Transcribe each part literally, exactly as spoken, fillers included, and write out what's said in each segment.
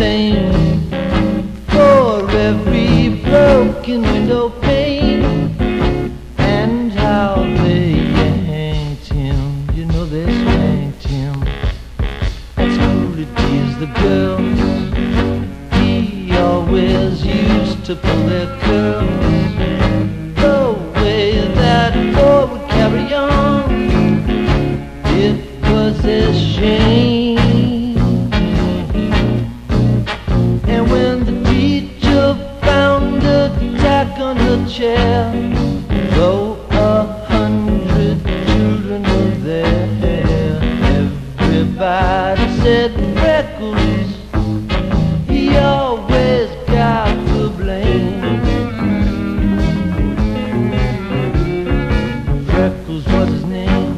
blame for every broken window pane, and how they yanked him, you know they spanked him. That's who it is, the girls. He always used to pull their curls, the way that boy would carry on, it was a shame. And when the teacher found a tack on her chair, though a hundred children were there, everybody said Freckles, he always got the blame. Freckles was his name.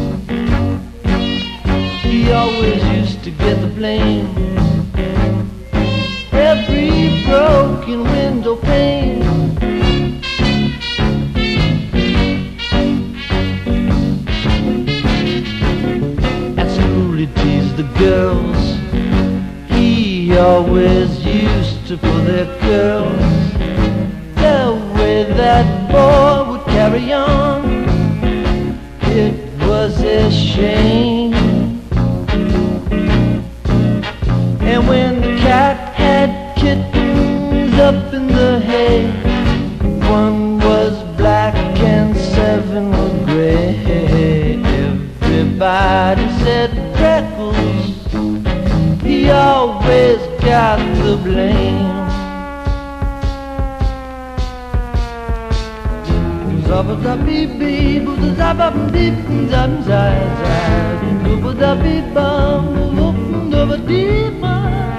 He always used to get the blame. Every broken window pane, at school he teased the girls. He always used to pull their curls, the way that boy would carry on, it was a shame. And when the cat had kittens up in the hay, one was black and seven were gray, everybody said Freckles, he always got the blame. Zabba-da-bee-bee, boo-da-zabba-bee-bee-zam-zai-zai, boo-da-bee-bum, boo-da-bee-bum.